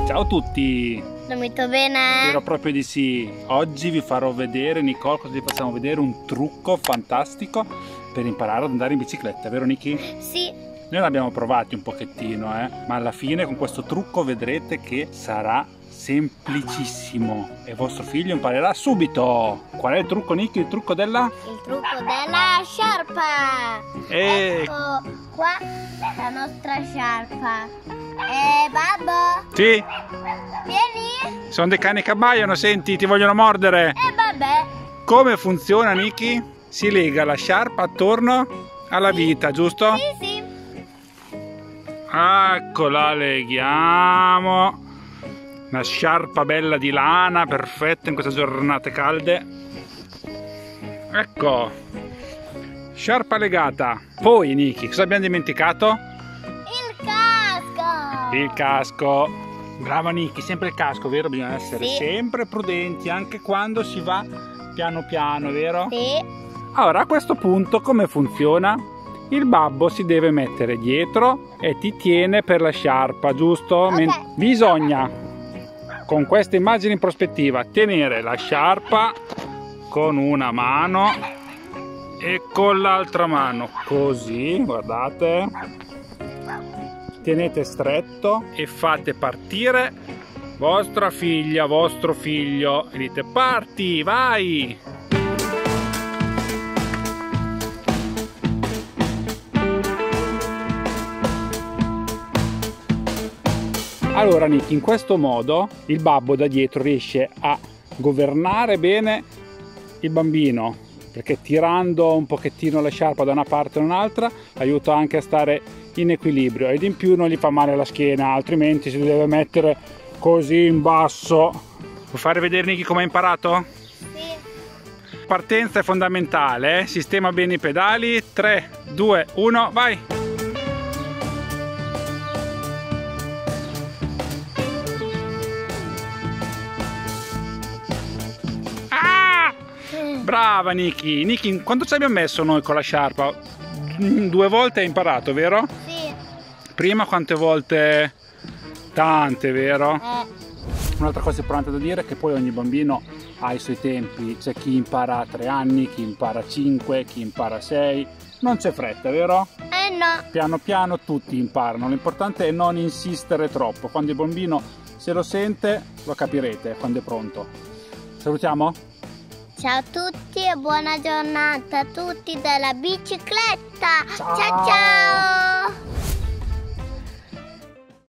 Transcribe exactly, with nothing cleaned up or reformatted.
Ciao a tutti! Dormito bene? Spero proprio di sì. Oggi vi farò vedere, Nicole, cosa vi facciamo vedere? Un trucco fantastico per imparare ad andare in bicicletta, vero Niki? Sì. Noi l'abbiamo provati un pochettino, eh? Ma alla fine con questo trucco vedrete che sarà semplicissimo e vostro figlio imparerà subito. Qual è il trucco, Niki? Il trucco della? Il trucco della sciarpa. E... Ecco qua la nostra sciarpa. Eh, babbo? Sì? Vieni? Sono dei cani che abbaiano, senti, ti vogliono mordere. Eh, vabbè. Come funziona, Niki? Si lega la sciarpa attorno alla vita, giusto? Sì, sì. Ecco, la leghiamo. Una sciarpa bella di lana, perfetta in queste giornate calde. Ecco, sciarpa legata. Poi, Niki, cosa abbiamo dimenticato? Il casco. Il casco. Brava Niki, sempre il casco, vero? Bisogna essere Sì. sempre prudenti anche quando si va piano piano, vero? Sì. Allora, a questo punto come funziona? Il babbo si deve mettere dietro e ti tiene per la sciarpa, giusto? Ok. Bisogna, con questa immagine in prospettiva, tenere la sciarpa con una mano e con l'altra mano, così, guardate. Tenete stretto e fate partire vostra figlia, vostro figlio. E dite parti, vai! Allora Niki, in questo modo il babbo da dietro riesce a governare bene il bambino, perché tirando un pochettino la sciarpa da una parte o un'altra aiuta anche a stare in equilibrio ed in più non gli fa male la schiena, altrimenti si deve mettere così in basso. Vuoi fare vedere Niki come ha imparato? Sì. Partenza è fondamentale, eh? Sistema bene i pedali, tre, due, uno, vai! Brava Niki! Niki, quanto ci abbiamo messo noi con la sciarpa? Due volte hai imparato, vero? Sì. Prima quante volte? Tante, vero? Eh. Un'altra cosa importante da dire è che poi ogni bambino ha i suoi tempi. C'è chi impara a tre anni, chi impara a cinque, chi impara a sei. Non c'è fretta, vero? Eh no. Piano piano tutti imparano. L'importante è non insistere troppo. Quando il bambino se lo sente, lo capirete quando è pronto. Salutiamo? Ciao a tutti e buona giornata a tutti dalla bicicletta. Ciao. Ciao ciao.